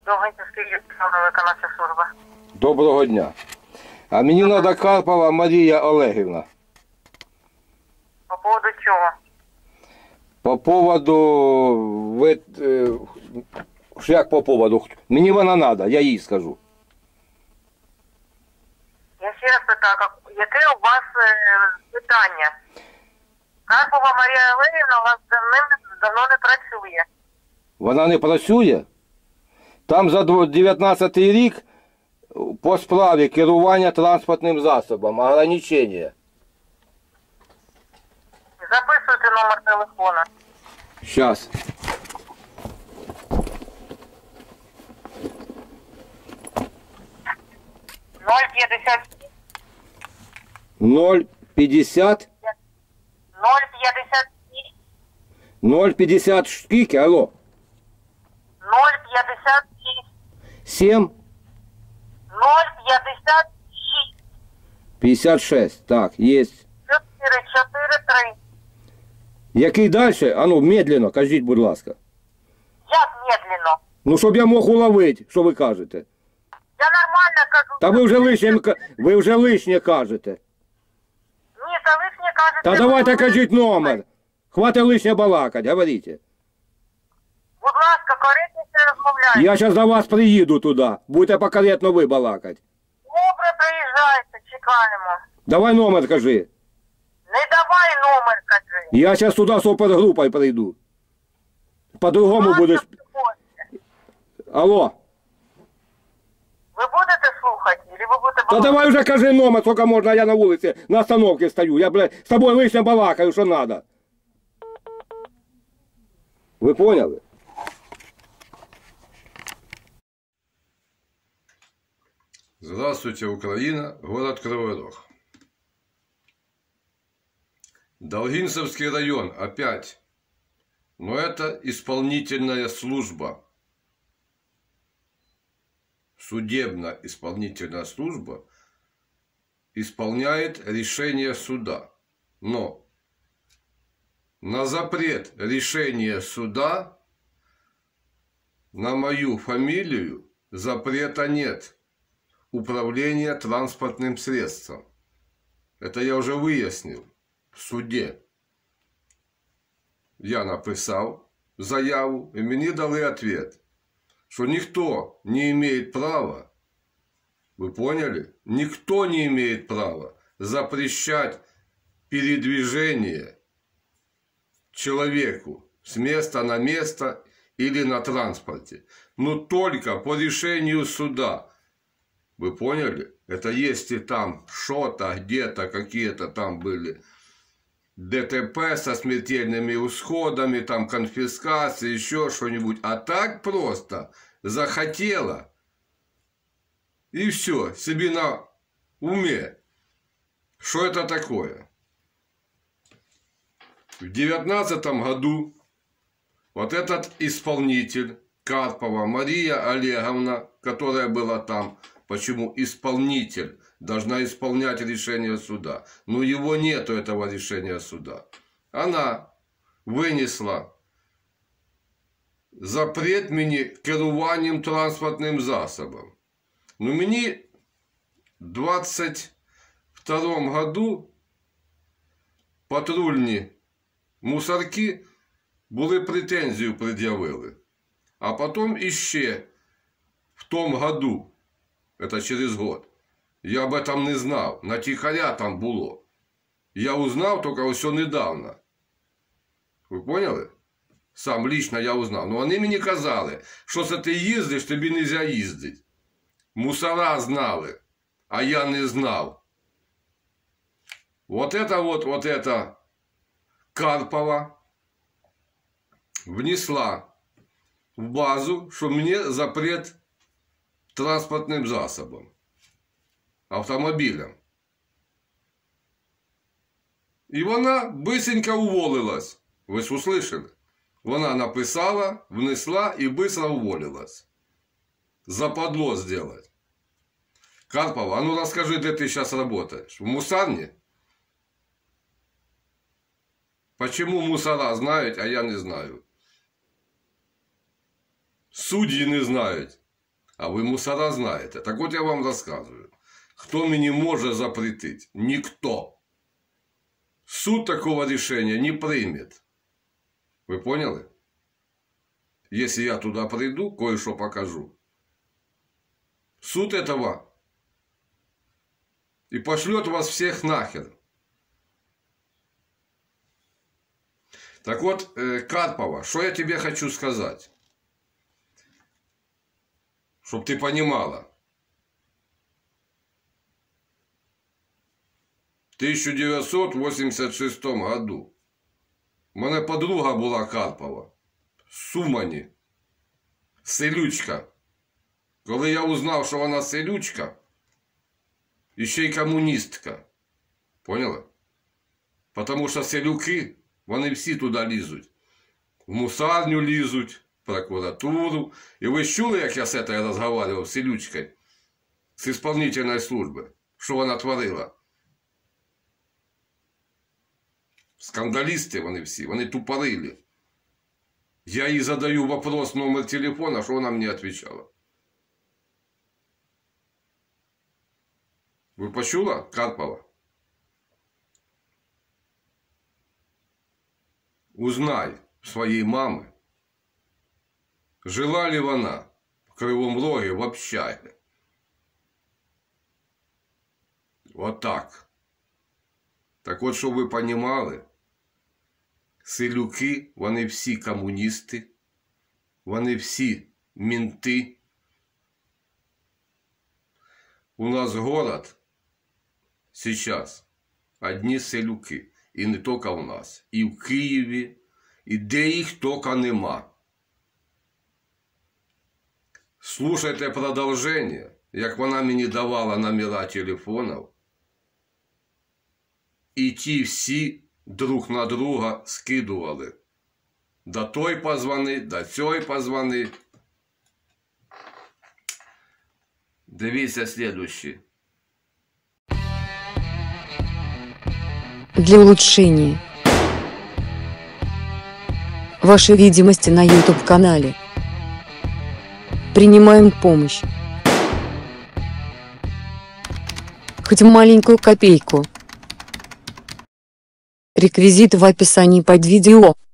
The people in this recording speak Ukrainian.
Довгинцівський державна виконавча служба. Доброго дня. А мені треба Карпова Марія Олегівна. По поводу чого? По поводу... Як по поводу? Мені вона треба, я їй скажу. Я ще раз питаю, яке у вас питання? Карпова Марія Олегівна у вас давно не працює. Вона не працює? Там за 19 рік по справі керування транспортним засобом, ограничення. Записуйте номер телефона. Щас. «050». 050. 0,50. 050 скільки, алло? 0,56. 7? 0,56. 56, так, є. 443. Який далі? А ну, медленно, кажіть, будь ласка. Як медленно? Ну, щоб я мог уловити, що ви кажете. Я нормально кажу. Та ви вже лишнє кажете. Ні, та лишнє кажете. Та давайте кажіть номер. Хватить лишнє балакать, говоріть. Будь ласка, коректніше розмовляйте. Я зараз до вас приїду туди. Будете покоректно ви балакать. Добре, приїжджайте, чекаємо. Давай номер кажи. Не давай номер, кажи. Я зараз туди з опергрупою прийду. По-другому будеш... Алло. Ви будете слухати, чи ви будете Та балакати? давай вже кажи номер, сколько можна, я на вулиці, на остановці стою. Я, блядь, з тобою лишнє балакаю, що надо. Ви поняли? Здравствуйте, Украина, город Кривой Рог. Долгинцевский район опять. Но это исполнительная служба. Судебно-исполнительная служба исполняет решение суда. Но на запрет решения суда на мою фамилию запрета нет. Управление транспортным средством. Это я уже выяснил в суде. Я написал заяву, и мне дали ответ, что никто не имеет права, вы поняли? Никто не имеет права запрещать передвижение человеку с места на место или на транспорте, но только по решению суда. Вы поняли? Это если там что-то, где-то, какие-то там были ДТП со смертельными исходами, там конфискация, еще что-нибудь. А так просто захотела. И все, себе на уме. Что это такое? В 2019 году вот этот исполнитель, Карпова Мария Олеговна, которая была там, почему исполнитель должна исполнять решение суда? Но его нету, этого решения суда. Она вынесла запрет мне керуванням транспортным засобом. Но мне в 22 году патрульні мусорки були претензію пред'явили. А потом еще в том году, это через год, я об этом не знал, натихаря там було. Я узнал только все недавно. Ви поняли? Сам лично я узнав. Ну вони мені казали, що це ти їздиш, тобі не можна їздити. Мусора знали, а я не знав. Вот это Карпова внесла в базу, что мне запрет транспортным засобом, автомобилем. И вона быстренько уволилась. Ви ж услышали? Вона написала, внесла и быстро уволилась. Западло сделать. Карпова, а ну расскажи, где ты сейчас работаешь? В мусарне? Почему мусора знают, а я не знаю? Судьи не знают. А ви мусора знаєте. Так от я вам розказую. Хто мені може запретити? Ніхто. Суд такого рішення не прийме. Ви поняли? Если я туда приду, кое-что покажу. Суд этого и пошлет вас всех нахер. Так вот, Карпова, что я тебе хочу сказать? Чтоб ты понимала. В 1986 году у мене подруга була Карпова. Сумані. Селючка. Коли я узнав, що вона селючка, і ще й комуністка. Поняла? Потому що селюки, вони всі туди лізуть. В мусарню лізуть, в прокуратуру. І ви чули, як я з цією розмовляв, з селючкою? З ісполнительної служби. Що вона творила? Скандалісти вони всі, вони тупорили. Я ей задаю вопрос, номер телефона, что она мне отвечала. Вы почула, Карпова? Узнай своей мамы, жила ли она в Кривом Роге в общаге. Вот так. Так вот, чтобы вы понимали, селюки, вони всі комуністи, вони всі менти. У нас город сейчас одні селюки. І не тільки у нас. І в Києві, і де їх тільки нема. Слушайте продовження, як вона мені давала номера телефонів. І ті всі друг на друга скидували. До той позвони, до цьої позвони. Дивіться следующий. Для улучшения вашей видимости на YouTube-канале принимаем помощь. Хоть маленькую копейку. Реквизиты в описании под видео.